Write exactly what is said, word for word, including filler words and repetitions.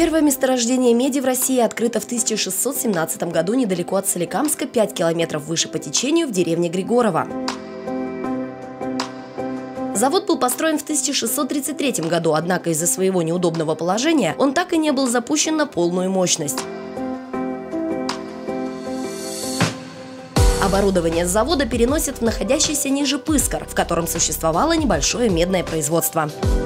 Первое месторождение меди в России открыто в тысяча шестьсот семнадцатом году недалеко от Соликамска, пять километров выше по течению, в деревне Григорово. Завод был построен в тысяча шестьсот тридцать третьем году, однако из-за своего неудобного положения он так и не был запущен на полную мощность. Оборудование завода переносят в находящийся ниже Пыскар, в котором существовало небольшое медное производство.